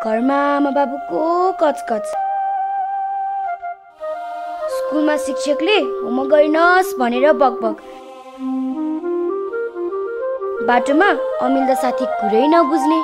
घरमा आमा बाबुको कचकच, स्कुलमा शिक्षकले होमवर्क गरिनस् भनेर बकबक, बाटोमा अमिल्दा साथी कुरै नबुझ्ने।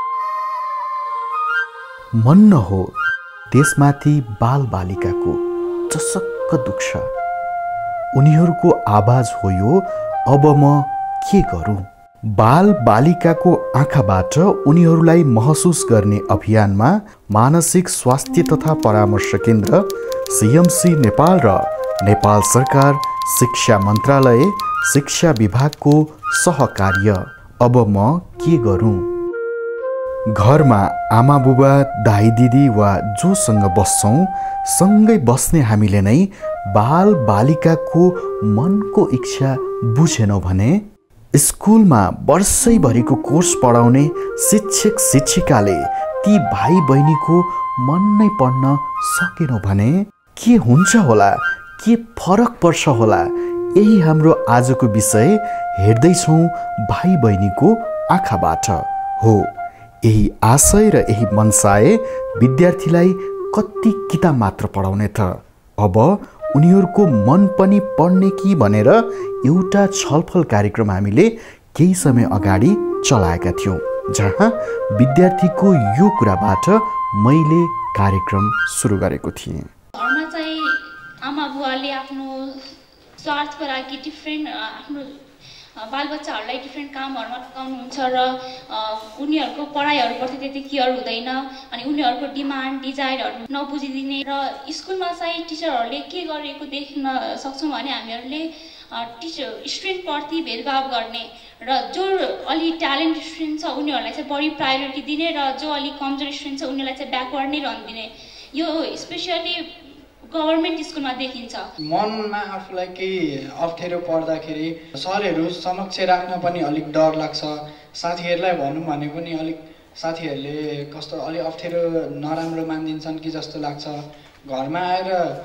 मन न हो त्यसमाथि बालबालिकाको चसक्क दुख्छ। उनीहरूको आवाज हो यो, अब म के गरौँ? बाल बालिकाको आँखाबाट उनीहरूलाई महसुस गर्ने अभियानमा मानसिक स्वास्थ्य तथा परामर्श केन्द्र सीएमसी नेपाल र नेपाल सरकार शिक्षा मन्त्रालय शिक्षा विभागको सहकार्य। अब म के गरौँ? घरमा आमा बुबा दाइ दिदी वा जोसँग बस्छौँ सँगै बस्ने हामीले नै बाल बालिकाको मनको इच्छा बुझेनौँ भने, स्कुलमा वर्षैभरिको कोर्स पढाउने शिक्षक शिक्षिकाले ती भाइ बहिनीको मन नै पढ्न सकेनौँ भने के हुन्छ होला, के फरक पर्छ होला? यही हाम्रो आजको विषय हेर्दैछौँ भाइ बहिनीको आँखाबाट हो। यही आशय र यही मनसाय विद्यार्थीलाई कति किताब मात्र पढाउने त, अब उनीहरूको मन पनि पढ्ने कि भनेर एउटा छलफल कार्यक्रम हामीले केही समय अगाडि चलाएका थियौँ, जहाँ विद्यार्थीको यो कुराबाट मैले कार्यक्रम सुरु गरेको थिएँ। घरमा चाहिँ आमा बुवाले आफ्नो स्वार्थको लागि डिफ्रेन्ट आफ्नो बालबच्चाहरूलाई डिफ्रेन्ट कामहरूमा लगाउनुहुन्छ र उनीहरूको पढाइहरूप्रति त्यति केयर हुँदैन अनि उनीहरूको डिमान्ड डिजायरहरू नबुझिदिने र स्कुलमा चाहिँ टिचरहरूले के गरेको देख्न सक्छौँ भने हामीहरूले स्टुडेन्टप्रति भेदभाव गर्ने र जो अलि ट्यालेन्ट स्टुडेन्ट छ उनीहरूलाई चाहिँ बढी प्रायोरिटी दिने र जो अलिक कमजोर स्टुडेन्ट छ उनीहरूलाई चाहिँ ब्याकवर्ड नै रहदिने, यो स्पेसली गभर्मेन्ट स्कुलमा देखिन्छ। मनमा आफूलाई केही अप्ठ्यारो पर्दाखेरि सरहरू समक्ष राख्न पनि अलिक डर लाग्छ। साथीहरूलाई भनौँ भने पनि अलिक साथीहरूले कस्तो अलिक अप्ठ्यारो नराम्रो मानिदिन्छन् कि जस्तो लाग्छ। घरमा आएर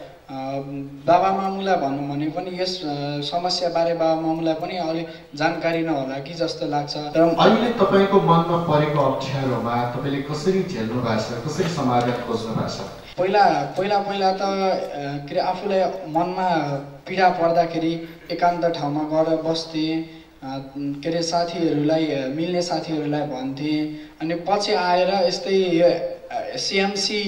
बाबा मामुलाई भनौँ भने पनि यस समस्याबारे बाबा मामुलाई पनि अलिक जानकारी नहोला कि जस्तो लाग्छ। र अहिले तपाईँको मनमा परेको अप्ठ्यारोमा तपाईँले कसरी झेल्नु भएको छ, कसरी समाधान खोज्नु भएको छ? पहिला त के अरे आफूलाई मनमा पीडा पर्दाखेरि एकान्त ठाउँमा गएर बस्थेँ, के अरे साथीहरूलाई मिल्ने साथीहरूलाई भन्थेँ। अनि पछि आएर यस्तै सीएमसी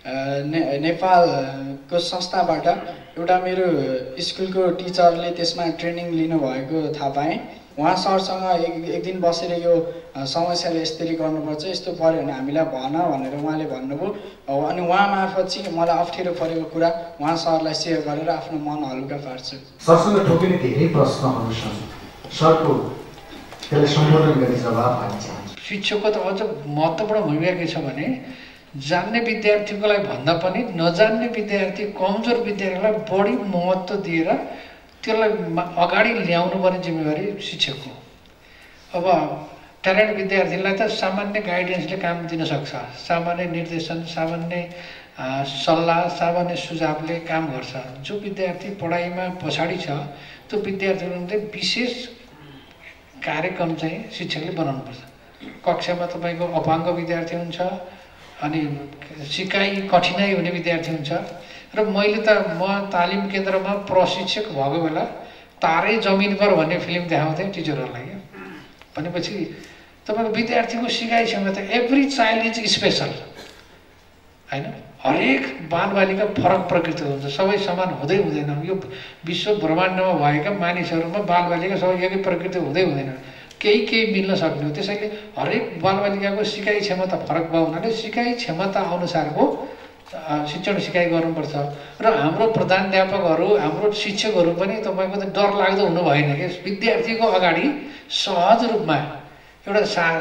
नेपालको संस्थाबाट एउटा मेरो स्कुलको टिचरले त्यसमा ट्रेनिङ लिनुभएको थाहा पाएँ। उहाँ सरसँग एक दिन बसेर यो समस्याले यसरी गर्नुपर्छ, यस्तो पऱ्यो भने हामीलाई भन भनेर उहाँले भन्नुभयो। अनि उहाँ मार्फत चाहिँ मलाई अप्ठ्यारो परेको कुरा उहाँ सरलाई सेयर गरेर आफ्नो मन हल्का पार्छु। सरसँग ठोकिने धेरै प्रश्नहरू छन्, सरको त्यसलाई सम्बोधन गर्ने जवाब हाल्न चाहन्छु। शिक्षकको त अझ महत्त्वपूर्ण भूमिका के छ भने जान्ने विद्यार्थीको लागि भन्दा पनि नजान्ने विद्यार्थी कमजोर विद्यार्थीलाई बढी महत्त्व दिएर त्यसलाई अगाडि ल्याउनु पर्ने जिम्मेवारी शिक्षकको। अब ट्यालेन्ट विद्यार्थीलाई त सामान्य गाइडेन्सले काम दिन सक्छ, सामान्य निर्देशन, सामान्य सल्लाह, सामान्य सुझावले काम गर्छ। जो विद्यार्थी पढाइमा पछाडि छ त्यो विद्यार्थीहरू चाहिँ विशेष कार्यक्रम चाहिँ शिक्षकले बनाउनुपर्छ। कक्षामा तपाईँको अपाङ्ग विद्यार्थी हुन्छ अनि सिकाइ कठिनाइ हुने विद्यार्थी हुन्छ र मैले त म तालिम केन्द्रमा प्रशिक्षक भएको बेला तारै जमिन पर भन्ने फिल्म देखाउँथेँ टिचरहरूलाई। भनेपछि तपाईँको विद्यार्थीको सिकाइ क्षमता एभ्री चाइल्ड इज स्पेसल होइन, हरेक बालबालिका फरक प्रकृतिको हुन्छ, सबै समान हुँदै हुँदैन। यो विश्व ब्रह्माण्डमा भएका मानिसहरूमा बालबालिका सबै एकै प्रकृति हुँदै हुँदैन, केही मिल्न सक्ने हो। त्यसैले हरेक बालबालिकाको सिकाइ क्षमता फरक भएको हुनाले सिकाइ क्षमता अनुसारको शिक्षण सिकाइ गर्नुपर्छ। र हाम्रो प्रधानाध्यापकहरू हाम्रो शिक्षकहरू पनि तपाईँको त डर लाग्दो हुनु भएन कि विद्यार्थीको अगाडि सहज रूपमा एउटा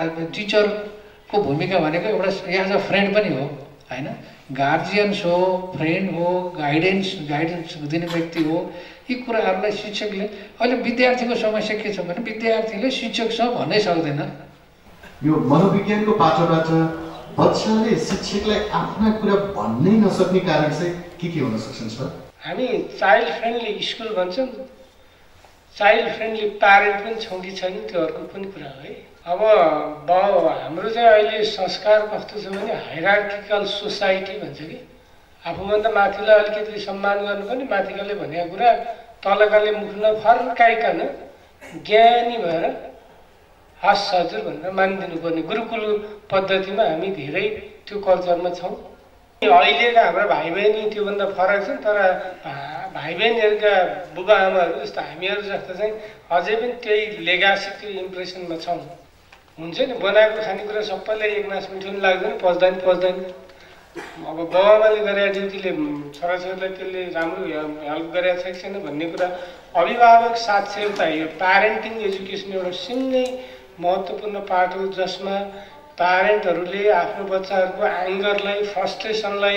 टिचरको भूमिका भनेको एउटा एज अ फ्रेन्ड पनि हो होइन, गार्जियन्स हो, फ्रेन्ड हो, गाइडेन्स दिने व्यक्ति हो। यी कुराहरूलाई शिक्षकले अहिले विद्यार्थीको समस्या के छ भने विद्यार्थीले शिक्षकसँग भन्नै सक्दैन। यो मनोविज्ञानको पाटोबाट बच्चाले शिक्षकलाई आफ्ना कुरा भन्नै नसक्ने कारण चाहिँ के हुन सक्छन् सर? हामी चाइल्ड फ्रेन्डली स्कुल भन्छौँ, चाइल्ड फ्रेन्डली प्यारेन्ट पनि छौँ कि छैन त्यो अर्को पनि कुरा हो है। अब हाम्रो चाहिँ अहिले संस्कार कस्तो छ भने हायरार्किकल सोसाइटी भन्छ कि आफूभन्दा माथिलाई अलिकति सम्मान गर्नुपर्ने, माथिकाले भनेको कुरा तलकाले मुख नफर्काइकन ज्ञानी भएर हस् हजुर भनेर मानिदिनुपर्ने गुरुकुल पद्धतिमा हामी धेरै त्यो कल्चरमा छौँ। अहिलेका हाम्रा भाइ बहिनी त्योभन्दा फरक छन्, तर भाइ बहिनीहरूका बुबा आमाहरू जस्तो हामीहरू जस्तो चाहिँ अझै पनि त्यही लेगासी त्यो इम्प्रेसनमा छौँ। हुन्छ नि बनाएको खानेकुरा सबैलाई एक नास मिठो पनि लाग्दैन, पच्दैन। अब बाबुआमाले गरेका ड्युटीले छोराछोरीलाई त्यसले राम्रो हेल्प गरेका छ कि छैन भन्ने कुरा अभिभावक साक्षरता, यो प्यारेन्टिङ एजुकेसन एउटा सिङ्गै महत्त्वपूर्ण पार्ट हो जसमा प्यारेन्टहरूले आफ्नो बच्चाहरूको एङ्गरलाई, फ्रस्ट्रेसनलाई,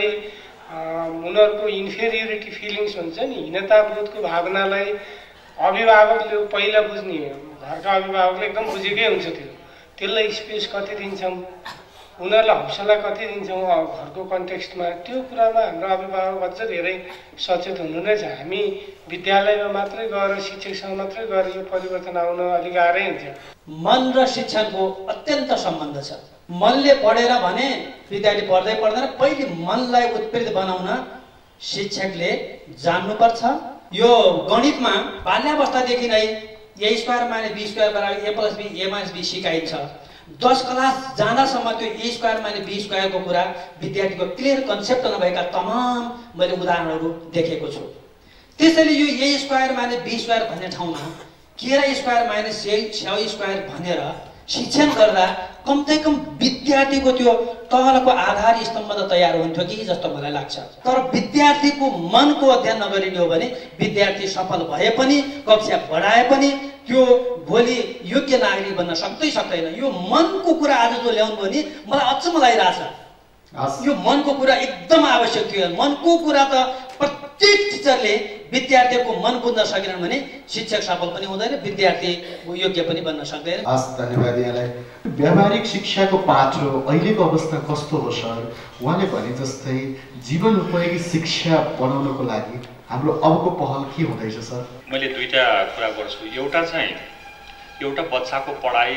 उनीहरूको इन्फेरियोरिटी फिलिङ्स हुन्छ नि, हीनताबोधको भावनालाई अभिभावकले पहिला बुझ्ने, घरका अभिभावकले एकदम बुझेकै हुन्छ त्यसलाई स्पेस कति दिन्छौँ, उनीहरूलाई हौसला कति दिन्छौँ घरको कन्टेक्स्टमा, त्यो कुरामा हाम्रो अभिभावक अझ धेरै सचेत हुनु नै छ। हामी विद्यालयमा मात्रै गएर शिक्षकसँग मात्रै गएर यो परिवर्तन आउन अलिक गाह्रै हुन्छ। मन र शिक्षाको अत्यन्त सम्बन्ध छ। मनले पढेर भने विद्यार्थी पढ्दै पढ्दैन, पहिले मनलाई उत्प्रेरित बनाउन शिक्षकले जान्नुपर्छ। यो गणितमा बाल्यावस्थादेखि नै a square minus b square बराबर a plus b a minus b सिकाइन्छ। 10 क्लास जाँदासम्म त्यो ए स्क्वायर माइनस बी स्क्वायरको कुरा विद्यार्थीको क्लियर कन्सेप्ट नभएका तमाम मैले उदाहरणहरू देखेको छु। त्यसैले यो a square minus b square भन्ने ठाउँमा के स्क्वायर माइनस से स्क्वायर भनेर शिक्षण गर्दा कमसेकम विद्यार्थीको त्यो तलको आधार स्तम्भ त तयार हुन्थ्यो कि जस्तो मलाई लाग्छ। तर विद्यार्थीको मनको अध्ययन नगरिने हो भने विद्यार्थी सफल भए पनि, कक्षा बढाए पनि त्यो भोलि योग्य नागरिक बन्न सक्दैन। यो मनको कुरा आज जो ल्याउनु भने मलाई अचम्म लागिरहेछ। यो मनको कुरा एकदम आवश्यक थियो। मनको कुरा त प्रत्येक टिचरले विद्यार्थीको मन बुझ्न सकेनन् भने शिक्षक सफल पनि हुँदैन, विद्यार्थी योग्य पनि बन्न सक्दैन। हस्, धन्यवाद यहाँलाई। व्यावहारिक शिक्षाको पाठो अहिलेको अवस्था कस्तो हो सर? उहाँले भने जस्तै जीवन उपयोगी शिक्षा बनाउनको लागि हाम्रो अबको पहल के हुँदैछ सर? मैले दुईटा कुरा गर्छु। एउटा बच्चाको पढाइ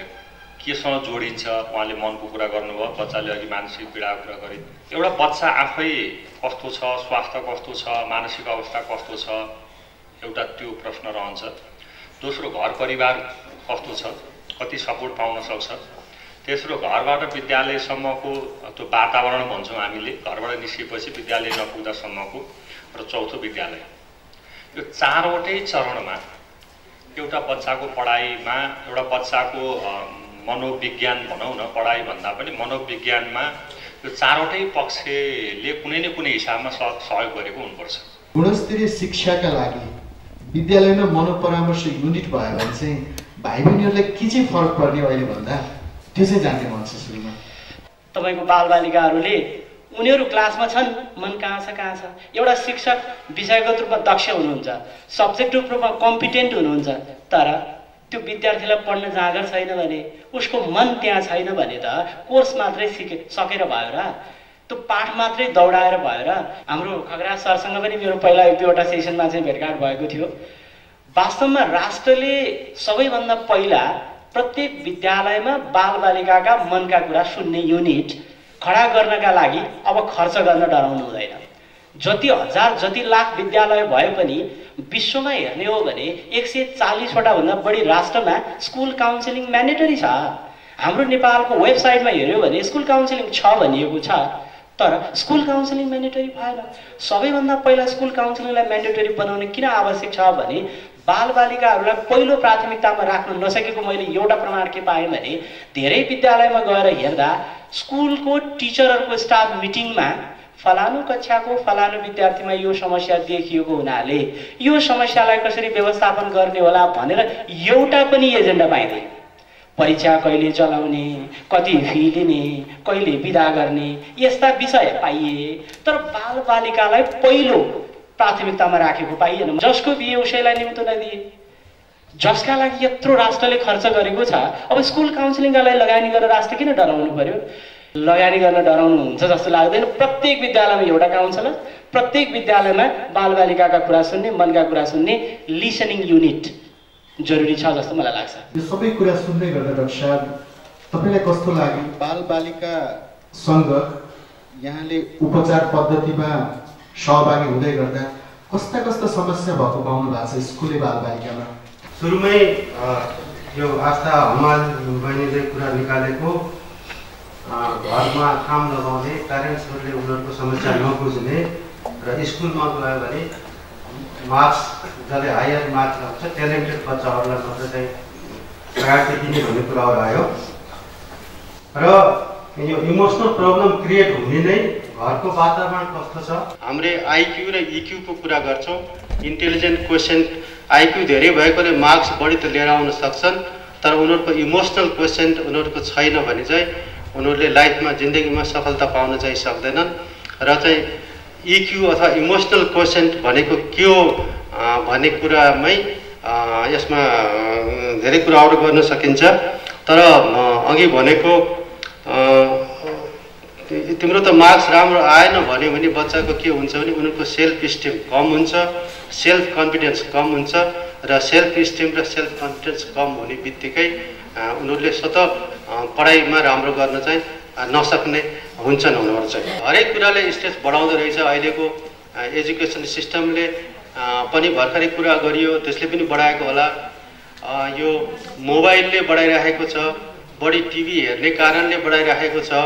केसँग जोडिन्छ, उहाँले मनको कुरा गर्नुभयो, बच्चाले अघि मानसिक पीडाको कुरा गरे। एउटा बच्चा आफै कस्तो छ, स्वास्थ्य कस्तो छ, मानसिक अवस्था कस्तो छ, एउटा त्यो प्रश्न रहन्छ। दोस्रो घर परिवार कस्तो छ, कति सपोर्ट पाउन सक्छ। तेस्रो घरबाट विद्यालयसम्मको त्यो वातावरण भन्छौँ हामीले, घरबाट निस्किएपछि विद्यालय नपुग्दासम्मको, र चौथो विद्यालय। यो चारवटै चरणमा एउटा बच्चाको पढाइमा, एउटा बच्चाको मनोविज्ञान भनौँ न, पढाइ भन्दा पनि मनोविज्ञानमा यो चारवटै पक्षले कुनै न कुनै हिसाबमा सहयोग गरेको हुनुपर्छ। गुणस्तरीय शिक्षाका लागि विद्यालयमा मनोपरामर्श युनिट भयो भने चाहिँ भाइ बहिनीहरूलाई के चाहिँ फरक पर्ने अहिले भन्दा त्यो चाहिँ जान्ने मन छ। सुरुमा तपाईँको बालबालिकाहरूले उनीहरू क्लासमा छन्, मन कहाँ छ। एउटा शिक्षक विषयगत रूपमा दक्ष हुनुहुन्छ, सब्जेक्टिभ रूपमा कम्पिटेन्ट हुनुहुन्छ, तर त्यो विद्यार्थीलाई पढ्न जाँगर छैन भने, उसको मन त्यहाँ छैन भने त कोर्स मात्रै सकेर भयो र, त्यो पाठ मात्रै दौडाएर भयो र। हाम्रो खगराज सरसँग पनि मेरो पहिला एक दुईवटा सेसनमा चाहिँ भेटघाट भएको थियो। वास्तवमा राष्ट्रले सबैभन्दा पहिला प्रत्येक विद्यालयमा बालबालिकाका मनका कुरा सुन्ने युनिट खडा गर्नका लागि अब खर्च गर्न डराउनु हुँदैन। जति हजार जति लाख विद्यालय भए पनि विश्वमा हेर्ने हो भने 140वटा भन्दा बढी राष्ट्रमा स्कुल काउन्सिलिङ म्यान्डेटरी छ। हाम्रो नेपालको वेबसाइटमा हेर्यो भने स्कुल काउन्सिलिङ छ भनिएको छ, तर स्कुल काउन्सिलिङ म्यान्डेटरी भएन। सबैभन्दा पहिला स्कुल काउन्सिलिङलाई म्यान्डेटरी बनाउने किन आवश्यक छ भने बालबालिकाहरूलाई पहिलो प्राथमिकतामा राख्न नसकेको मैले एउटा प्रमाण के पाएँ भने धेरै विद्यालयमा गएर हेर्दा स्कुलको टिचरहरूको स्टाफ मिटिङमा फलानु कक्षाको फलानु विद्यार्थीमा यो समस्या देखिएको हुनाले यो समस्यालाई कसरी व्यवस्थापन गर्ने होला भनेर एउटा पनि एजेन्डा पाइँदैन। परीक्षा कहिले चलाउने, कति फी लिने, कहिले बिदा गर्ने, यस्ता विषय पाइए, तर बालबालिकालाई पहिलो प्राथमिकतामा राखेको पाइएन। जसको बिहे उसैलाई निम्तो नदिए, जसका लागि यत्रो राष्ट्रले खर्च गरेको छ, अब स्कुल काउन्सिलिङका लागि लगानी गरेर राष्ट्र किन डराउनु पर्यो? लगानी गर्न डराउनु हुन्छ जस्तो लाग्दैन। प्रत्येक विद्यालयमा एउटा काउन्सिलर, प्रत्येक विद्यालयमा बालबालिकाका कुरा सुन्ने, मनका कुरा सुन्ने लिसनिङ युनिट जरुरी छ जस्तो मलाई लाग्छ। यो सबै कुरा सुन्दै गर्दा डाक्टर साहब तपाईँलाई कस्तो लाग्यो? बालबालिकासँग यहाँले उपचार पद्धतिमा सहभागी हुँदै गर्दा कस्ता कस्ता समस्या भएको पाउनु भएको छ स्कुले बालबालिकामा? सुरुमै यो आस्था हमाल बहिनीले कुरा निकालेको घरमा काम लगाउने प्यारेन्ट्सहरूले उनीहरूको समस्या नबुझ्ने र स्कुलमा गयो भने मार्क्स जसले हायर मार्क्स आउँछ ट्यालेन्टेड बच्चाहरूलाई मात्र चाहिँ प्रायोरिटी दिने भन्ने कुराहरू आयो र यो इमोसनल प्रब्लम क्रिएट हुने नै घरको वातावरण कस्तो छ। हामीले आइक्यू र इक्यूको कुरा गर्छौँ। इन्टेलिजेन्ट क्वेसन आइक्यू धेरै भएकोले मार्क्स बढी त लिएर आउन सक्छन्, तर उनीहरूको इमोसनल क्वेसन उनीहरूको छैन भने चाहिँ उनीहरूले लाइफमा जिन्दगीमा सफलता पाउन चाहिँ सक्दैनन्। र चाहिँ इक्यू अथवा इमोसनल क्वेसन भनेको के हो भन्ने कुरामै यसमा धेरै कुराहरू गर्न सकिन्छ। तर अघि भनेको तिम्रो त मार्क्स राम्रो आएन भन्यो भने बच्चाको के हुन्छ भने उनीहरूको सेल्फ स्टिम कम हुन्छ, सेल्फ कन्फिडेन्स कम हुन्छ र सेल्फ स्टिम र सेल्फ कन्फिडेन्स कम हुने बित्तिकै उनीहरूले स्वतः पढाइमा राम्रो गर्न चाहिँ नसक्ने हुन्छन्। उनीहरू चाहिँ हरेक कुराले स्ट्रेस बढाउँदो रहेछ। अहिलेको एजुकेसन सिस्टमले पनि भर्खरै कुरा गरियो, त्यसले पनि बढाएको होला। यो मोबाइलले बढाइराखेको छ, बढी टिभी हेर्ने कारणले बढाइराखेको छ,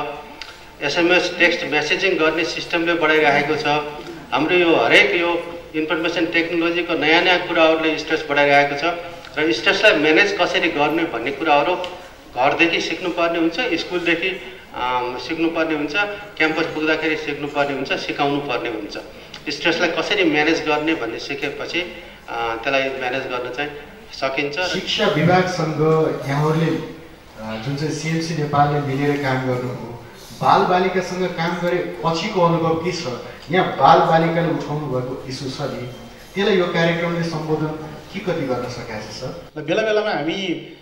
एसएमएस टेक्स्ट मेसेजिङ गर्ने सिस्टमले बढाइराखेको छ। हाम्रो यो हरेक यो इन्फर्मेसन टेक्नोलोजीको नयाँ नयाँ कुराहरूले स्ट्रेस बढाइरहेको छ र स्ट्रेसलाई म्यानेज कसरी गर्ने भन्ने कुराहरू घरदेखि सिक्नुपर्ने हुन्छ, स्कुलदेखि सिक्नुपर्ने हुन्छ, क्याम्पस पुग्दाखेरि सिक्नुपर्ने हुन्छ, सिकाउनु पर्ने हुन्छ। स्ट्रेसलाई कसरी म्यानेज गर्ने भन्ने सिकेपछि त्यसलाई म्यानेज गर्न चाहिँ सकिन्छ। शिक्षा विभागसँग यहाँहरूले जुन चाहिँ सिएमसी नेपालले मिलेर काम गर्नुभयो, बालबालिकासँग काम गरे पछिको अनुभव के छ? यहाँ बालबालिकाले उठाउनु भएको इस्यु छ नि, त्यसलाई यो कार्यक्रमले सम्बोधन के कति गर्न सकेको छ सर? बेला बेलामा हामी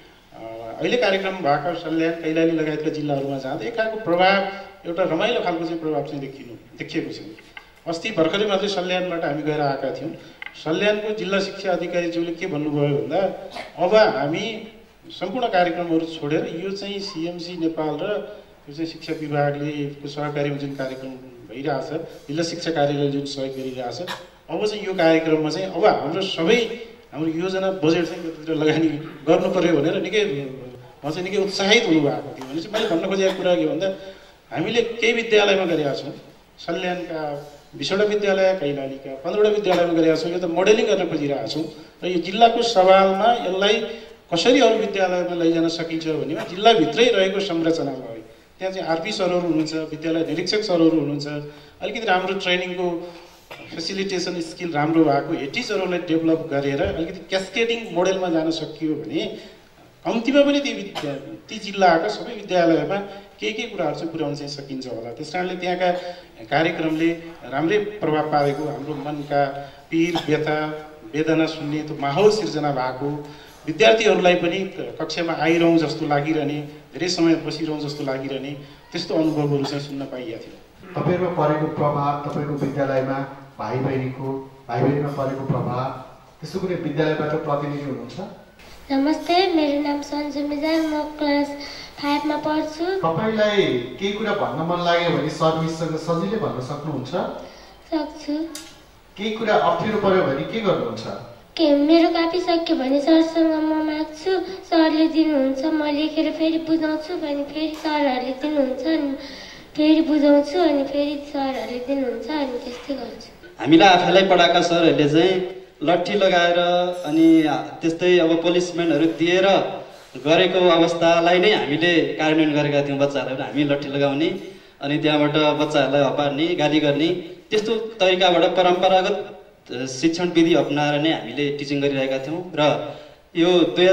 अहिले कार्यक्रम भएको सल्यान, कैलाली लगायतका जिल्लाहरूमा जाँदा एक खालको प्रभाव, एउटा रमाइलो खालको चाहिँ प्रभाव चाहिँ देखिएको छ। अस्ति भर्खरै मात्रै सल्यानबाट हामी गएर आएका थियौँ। सल्यानको जिल्ला शिक्षा अधिकारीज्यूले के भन्नुभयो भन्दा अब हामी सम्पूर्ण कार्यक्रमहरू छोडेर यो चाहिँ सिएमसी नेपाल र यो चाहिँ शिक्षा विभागले सहकारीमा जुन कार्यक्रम भइरहेछ, जिल्ला शिक्षा कार्यालयले जुन सहयोग गरिरहेछ, अब चाहिँ यो कार्यक्रममा चाहिँ अब हाम्रो योजना बजेट चाहिँ कतितिर लगानी गर्नु पर्यो भनेर उहाँ चाहिँ निकै उत्साहित हुनुभएको थियो। भने चाहिँ मैले भन्न खोजेको कुरा के भन्दा हामीले केही विद्यालयमा गरेका छौँ, सल्यानका 20वटा विद्यालय, कैलालीका 15वटा विद्यालयमा गरेका छौँ। यो त मोडेलिङ गर्न खोजिरहेका छौँ र यो जिल्लाको सवालमा यसलाई कसरी अरू विद्यालयमा लैजान सकिन्छ भनेमा जिल्लाभित्रै रहेको संरचनालाई त्यहाँ चाहिँ आरपी सरहरू हुनुहुन्छ, विद्यालय निरीक्षक सरहरू हुनुहुन्छ, अलिकति राम्रो ट्रेनिङको फेसिलिटेसन स्किल राम्रो भएको टिचरहरूलाई डेभलप गरेर अलिकति क्यास्केडिङ मोडेलमा जान सकियो भने कम्तीमा पनि ती जिल्लाका सबै विद्यालयमा के कुराहरू चाहिँ पुर्याउन चाहिँ सकिन्छ होला। त्यस कारणले त्यहाँका कार्यक्रमले राम्रै प्रभाव पारेको, हाम्रो मनका पीर व्यथा वेदना सुन्ने त्यो माहौल सिर्जना भएको, विद्यार्थीहरूलाई पनि कक्षामा आइरहँ जस्तो लागिरहने, धेरै समय बसिरहँ जस्तो लागिरहने त्यस्तो अनुभवहरू चाहिँ सुन्न पाइएको थियो। तपाईँहरूमा परेको प्रभाव, तपाईँको विद्यालयमा भाइ बहिनीमा परेको प्रभाव, त्यस्तो कुनै विद्यालयबाट प्रतिनिधि हुनुहुन्छ? नमस्ते, मेरो नाम सन्जु मिजार, म क्लास 5 मा पढ्छु। तपाईलाई केही कुरा भन्न मन लाग्यो भने सर्भिससँग सजिलै भन्न सक्नुहुन्छ? सक्छु। केही कुरा अप्ठ्यारो पर्यो भने के गर्नुहुन्छ? मेरो कापी सक्यो भने सरसँग म माग्छु, सरले दिनुहुन्छ, म लेखेर फेरि बुझाउँछु भने फेरि सरहरूले दिनुहुन्छ, अनि फेरि बुझाउँछु अनि फेरि सरहरूले दिनुहुन्छ, अनि त्यस्तै गर्छु। हामीलाई आफैलाई पढाएका सरहरूले चाहिँ लट्ठी लगाएर अनि त्यस्तै अब पनिसमेन्टहरू दिएर गरेको अवस्थालाई नै हामीले कार्यान्वयन गरेका थियौँ। बच्चाहरूलाई हामी लट्ठी लगाउने अनि त्यहाँबाट बच्चाहरूलाई हपार्ने, गाली गर्ने, त्यस्तो तरिकाबाट परम्परागत शिक्षण विधि अपनाएर नै हामीले टिचिङ गरिरहेका थियौँ। र यो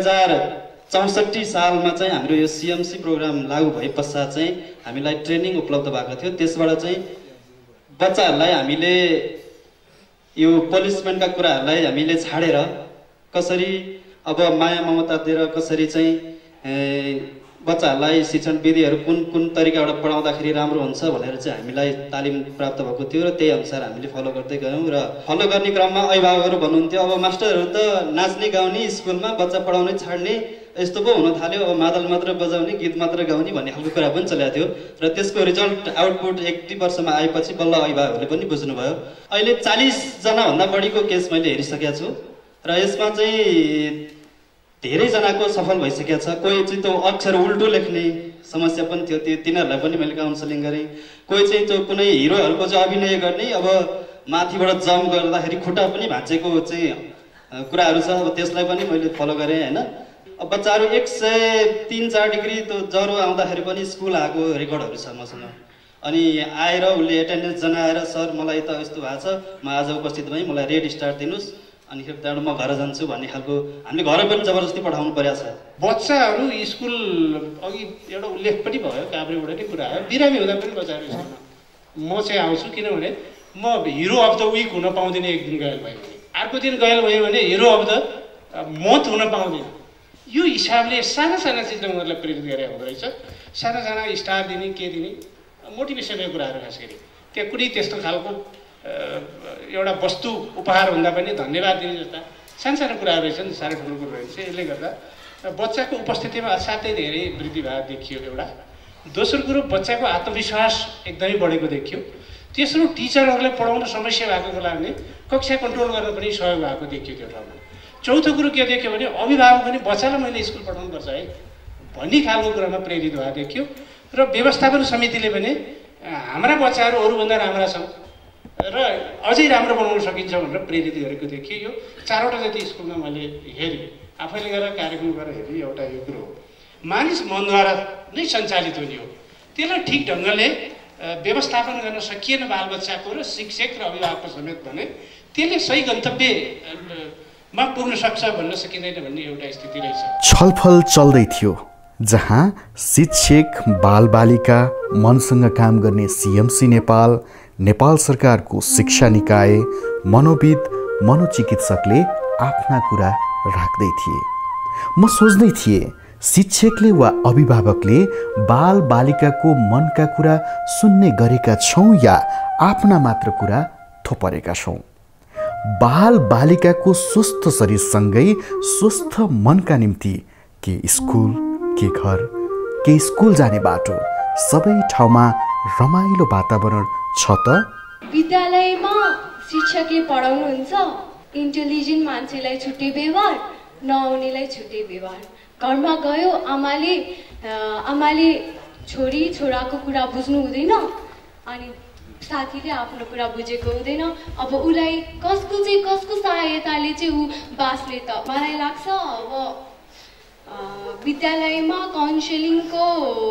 2064 सालमा चाहिँ हाम्रो यो सिएमसी प्रोग्राम लागू भए पश्चात चाहिँ हामीलाई ट्रेनिङ उपलब्ध भएको थियो। त्यसबाट चाहिँ बच्चाहरूलाई हामीले यो पनिसमेन्टका कुराहरूलाई हामीले छाडेर कसरी अब माया ममता दिएर कसरी चाहिँ बच्चाहरूलाई शिक्षण विधिहरू कुन कुन तरिकाबाट पढाउँदाखेरि राम्रो हुन्छ भनेर चाहिँ हामीलाई तालिम प्राप्त भएको थियो र त्यही अनुसार हामीले फलो गर्दै गयौँ र फलो गर्ने क्रममा अभिभावकहरू भन्नुहुन्थ्यो अब मास्टरहरू त नाच्ने गाउने स्कुलमा बच्चा पढाउनै छाड्ने यस्तो पो हुन थाल्यो, अब मादल मात्र बजाउने गीत मात्र गाउने भन्ने खालको कुरा पनि चलेको थियो र त्यसको रिजल्ट आउटपुट 1-2 वर्षमा आएपछि बल्ल अभिभावकहरूले पनि बुझ्नुभयो। अहिले 40 जनाभन्दा बढीको केस मैले हेरिसकेको छु र यसमा चाहिँ धेरैजनाको सफल भइसकेको छ। कोही चाहिँ त्यो अक्षर उल्टो लेख्ने समस्या पनि थियो, तिनीहरूलाई पनि मैले काउन्सलिङ गरेँ। कोही चाहिँ त्यो कुनै हिरोहरूको चाहिँ अभिनय गर्ने, अब माथिबाट जम्प गर्दाखेरि खुट्टा पनि भाँचेको चाहिँ कुराहरू छ, अब त्यसलाई पनि मैले फलो गरेँ होइन। अब बच्चाहरू 103-4 डिग्री त्यो ज्वरो आउँदाखेरि पनि स्कुल आएको रेकर्डहरू छ मसँग। अनि आएर उसले एटेन्डेन्स जनाएर सर मलाई त यस्तो भएको छ, म आज उपस्थित भएँ, मलाई रेड स्टार दिनुहोस्, अनि त्यहाँबाट म घर जान्छु भन्ने खालको हामीले घर पनि जबरजस्ती पठाउनु परेको छ। बच्चाहरू स्कुल अघि एउटा उल्लेख पनि भयो, काभ्रेबाट नै कुरा आयो, बिरामी हुँदा पनि बच्चाहरू स्कुलमा म चाहिँ आउँछु, किनभने म हिरो अफ द विक हुन पाउँदिनँ। एक दिन गयल भयो भने, अर्को दिन गयल भयो भने हिरो अफ द मन्थ हुन पाउँदिनँ। यो हिसाबले साना साना चिजले उनीहरूलाई प्रेरित गरेर हुँदो रहेछ। साना साना स्टार दिने के दिने मोटिभेसनका कुराहरू खास गरी त्यहाँ कुनै त्यस्तो खालको एउटा वस्तु उपहार हुँदा पनि धन्यवाद दिने जस्ता सानो सानो कुराहरू रहेछन्, साह्रै ठुलो कुरो रहेछ। यसले गर्दा बच्चाको उपस्थितिमा असाध्यै धेरै वृद्धि भएको देखियो एउटा। दोस्रो कुरो बच्चाको आत्मविश्वास एकदमै बढेको देखियो। तेस्रो टिचरहरूलाई पढाउन समस्या भएको बेलामा कक्षा कन्ट्रोल गर्न पनि सहयोग भएको देखियो त्यो ठाउँमा। चौथो कुरो के देख्यो भने अभिभावक पनि बच्चालाई मैले स्कुल पठाउनुपर्छ है भन्ने खालको कुरामा प्रेरित भएको देखियो। र व्यवस्थापन समितिले पनि हाम्रा बच्चाहरू अरूभन्दा राम्रा छन् र अझै राम्रो बनाउन सकिन्छ भनेर प्रेरित गरेको देखियो। यो 4वटा जति स्कुलमा मैले हेरेँ, आफैले गरेर कार्यक्रम गरेर हेरेँ। एउटा यो कुरो हो मानिस मनद्वारा नै सञ्चालित हुने हो, त्यसलाई ठिक ढङ्गले व्यवस्थापन गर्न सकिएन बालबच्चाको र शिक्षक र अभिभावकको समेत भने त्यसले सही गन्तव्यमा पुग्न सक्छ भन्न सकिँदैन भन्ने एउटा स्थिति रहेछ। छलफल चल्दै थियो जहाँ शिक्षक, बालबालिका, मनसँग काम गर्ने सिएमसी नेपाल, नेपाल सरकारको शिक्षा निकाय, मनोविद, मनोचिकित्सकले आफ्ना कुरा राख्दै थिए। म सोच्दै थिएँ शिक्षकले वा अभिभावकले बाल बालिकाको मनका कुरा सुन्ने गरेका छौँ या आफ्ना मात्र कुरा थोपरेका छौँ। बाल बालिकाको स्वस्थ शरीरसँगै स्वस्थ मनका निम्ति के स्कुल, के घर, के स्कुल जाने बाटो, सबै ठाउँमा रमाइलो वातावरण छ त? विद्यालयमा शिक्षकले पढाउनुहुन्छ, इन्टेलिजेन्ट मान्छेलाई छुट्टै व्यवहार, नआउनेलाई छुट्टै व्यवहार। घरमा गयो आमाले छोरी छोराको कुरा बुझ्नु हुँदैन, अनि साथीले आफ्नो कुरा बुझेको हुँदैन। अब उसलाई कसको सहायताले चाहिँ ऊ बाँच्ने त? मलाई लाग्छ अब विद्यालयमा काउन्सिलिङको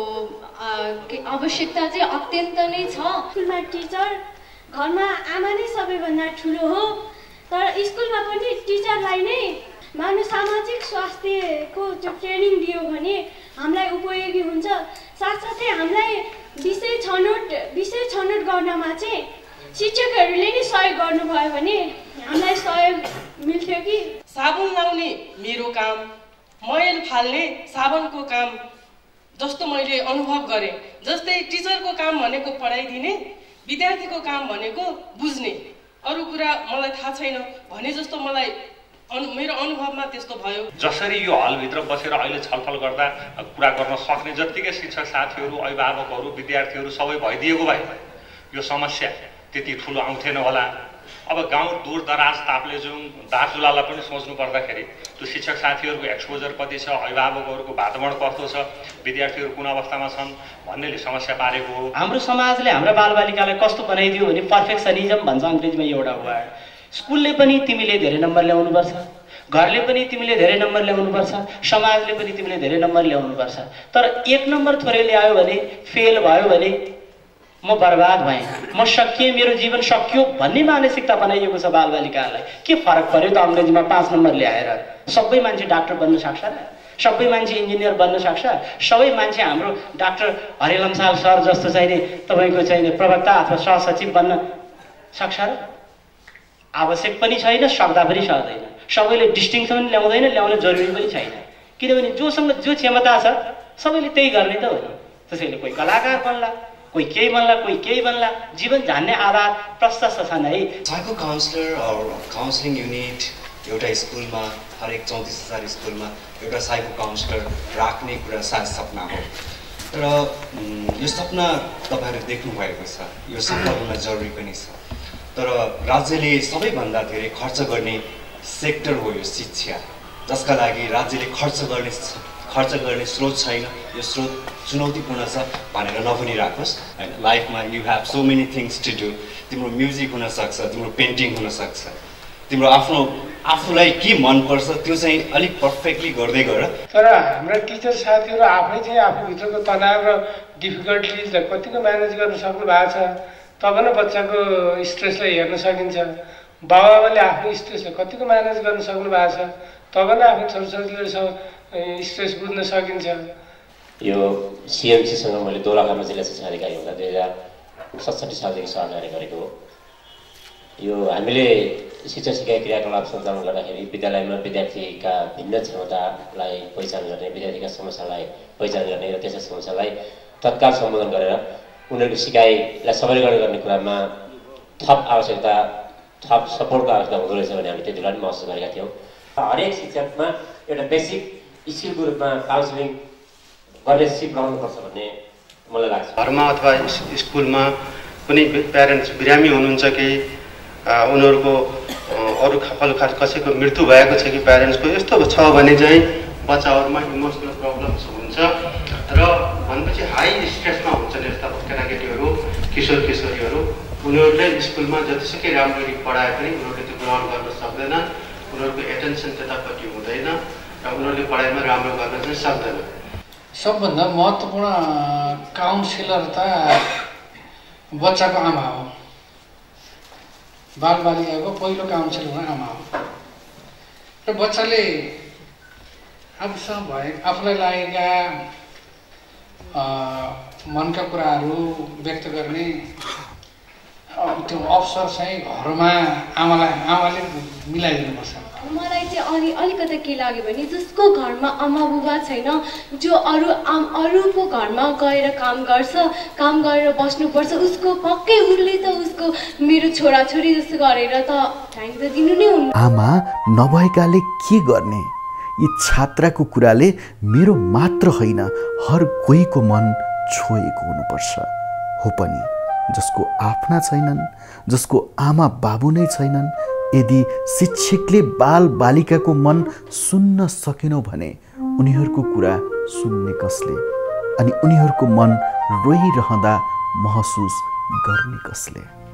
आवश्यकता चाहिँ अत्यन्त नै छ। स्कुलमा टिचर, घरमा आमा नै सबैभन्दा ठुलो हो, तर स्कुलमा पनि टिचरलाई नै मानव सामाजिक स्वास्थ्यको जो ट्रेनिङ दियो भने हामीलाई उपयोगी हुन्छ। साथसाथै हामीलाई विषय छनौट गर्नमा चाहिँ शिक्षकहरूले नै सहयोग गर्नुभयो भने हामीलाई सहयोग मिल्थ्यो। कि साबुन लाउने मेरो काम, मैल फाल्ने साबुनको काम जस्तो मैले अनुभव गरेँ। जस्तै टिचरको काम भनेको पढाइदिने, विद्यार्थीको काम भनेको बुझ्ने, अरू कुरा मलाई थाहा छैन भने जस्तो मलाई मेरो अनुभवमा त्यस्तो भयो। जसरी यो हलभित्र बसेर अहिले छलफल गर्दा कुरा गर्न सक्ने जत्तिकै शिक्षक साथीहरू, अभिभावकहरू, विद्यार्थीहरू सबै भइदिएको भए यो समस्या त्यति ठुलो आउँथेन होला। अब गाउँ दूर दराज ताप्लेजुङ, दार्चुलालाई पनि सोच्नु पर्दाखेरि त्यो शिक्षक साथीहरूको एक्सपोजर कति छ, अभिभावकहरूको वातावरण कस्तो छ, विद्यार्थीहरू कुन अवस्थामा छन् भन्नेले समस्या पारेको हो। हाम्रो समाजले हाम्रा बालबालिकालाई कस्तो बनाइदियो भने पर्फेक्सनिजम भन्छ अङ्ग्रेजीमा एउटा वर्ड। स्कुलले पनि तिमीले धेरै नम्बर ल्याउनुपर्छ, घरले पनि तिमीले धेरै नम्बर ल्याउनुपर्छ, समाजले पनि तिमीले धेरै नम्बर ल्याउनुपर्छ। तर 1 नम्बर थोरै ल्यायो भने, फेल भयो भने म बर्बाद भएँ, म सकिएँ, मेरो जीवन सकियो भन्ने मानसिकता बनाइएको छ बालबालिकाहरूलाई। के फरक पर्यो त अङ्ग्रेजीमा 5 नम्बर ल्याएर? सबै मान्छे डाक्टर बन्न सक्छ र? सबै मान्छे इन्जिनियर बन्न सक्छ? सबै मान्छे हाम्रो डाक्टर हरिलमसाल सर जस्तो चाहिने तपाईँको चाहिने प्रवक्ता अथवा सहसचिव बन्न सक्छ र? आवश्यक पनि छैन, सक्दा पनि सक्दैन। सबैले डिस्टिङसन ल्याउँदैन, ल्याउन जरुरी पनि छैन। किनभने जोसँग जो क्षमता छ सबैले त्यही गर्ने त हो नि। त्यसैले कोही कलाकार बन्ला, कोही केही बन्ला, कोही केही बन्ला। जीवन जान्ने आधार प्रशस्त छन् है। साइको काउन्सिलर काउन्सिलिङ युनिट एउटा स्कुलमा, हरेक 34,000 स्कुलमा एउटा साइको काउन्सिलर राख्ने कुरा सायद सपना हो। तर यो सपना तपाईँहरू देख्नु भएको छ, यो सपना हुन जरुरी पनि छ। तर राज्यले सबैभन्दा धेरै खर्च गर्ने सेक्टर हो यो शिक्षा, जसका लागि राज्यले खर्च गर्ने स्रोत छैन। यो स्रोत चुनौतीपूर्ण छ भनेर नभनिराखोस् हैन। लाइफमा you have so many things to do. तिम्रो म्युजिक हुनसक्छ, तिम्रो पेन्टिङ हुनसक्छ, तिम्रो आफूलाई के मनपर्छ त्यो चाहिँ अलिक पर्फेक्टली गर्दै गर। तर हाम्रा टिचर साथीहरू आफै चाहिँ आफूभित्रको तनाव र डिफिकल्टिजलाई कतिको म्यानेज गर्न सक्नु भएको छ, तब न बच्चाको स्ट्रेसलाई हेर्न सकिन्छ। बाबुआमाले आफ्नो स्ट्रेसलाई कतिको म्यानेज गर्न सक्नु भएको छ, तब न आफ्नो छोराछोरीले स्ट्रेस बुझ्न सकिन्छ। यो सिएमसीसँग मैले दोलखामा जिल्ला शिक्षा अधिकारी हुँदा 2067 सालदेखि सहकार्य गरेको हो। यो हामीले शिक्षा सिकाइ क्रियाकलाप सञ्चालन गर्दाखेरि विद्यालयमा विद्यार्थीका भिन्न क्षमतालाई पहिचान गर्ने, विद्यार्थीका समस्यालाई पहिचान गर्ने र त्यसै समस्यालाई तत्काल सम्बोधन गरेर उनीहरूको सिकाइलाई सबलीकरण गर्ने कुरामा थप आवश्यकता, थप सपोर्टको आवश्यकता हुँदो रहेछ भने हामी त्यति बेला पनि महसुस गरेका थियौँ। हरेक शिक्षकमा एउटा बेसिक स्किलको रूपमा काउन्सिलिङ गर्ने सिप रहनुपर्छ भन्ने मलाई लाग्छ। घरमा अथवा स्कुलमा कुनै प्यारेन्ट्स बिरामी हुनुहुन्छ कि उनीहरूको अरू खलखात कसैको मृत्यु भएको छ कि प्यारेन्ट्सको यस्तो छ भने चाहिँ बच्चाहरूमा इमोसनल प्रब्लम्स हुन्छ र भनेपछि हाई स्ट्रेसमा हुन्छन् यस्ता केटाकेटीहरू, किशोर किशोरीहरू। उनीहरूले स्कुलमा जतिसुकै राम्ररी पढाए पनि उनीहरूले त्यो ग्रहण गर्न सक्दैन, उनीहरूको एटेन्सन त्यतापट्टि हुँदैन र उनीहरूले पढाइमा राम्रो गर्न चाहिँ सक्दैन। सबभन्दा महत्त्वपूर्ण काउन्सिलर त बच्चाको आमा हो। बालबालिकाको पहिलो काउन्सिलर आमा हो र बच्चाले आफूलाई लागेका मनका कुराहरू व्यक्त गर्ने त्यो अवसर चाहिँ घरमा आमाले मिलाइदिनुपर्छ। मलाई चाहिँ अलिकति के लाग्यो भने जसको घरमा आमा बुबा छैन, जो अरूको घरमा गएर काम गरेर बस्नुपर्छ, उसको पक्कै उसले त उसको मेरो छोराछोरी जस्तो गरेर त टाइम त दिनु नै हुन्न। आमा नभएकाले के गर्ने? यी छात्राको कुराले मेरो मात्र होइन हर कोहीको मन छोएको हुनुपर्छ। हो पनि जसको आफ्ना छैनन्, जसको आमा बाबु नै छैनन्, यदि शिक्षकले बाल बालिकाको मन सुन्न सकेनौ भने उनीहरूको कुरा सुन्ने कसले? अनि उनीहरूको मन रोइरहँदा महसुस गर्ने कसले?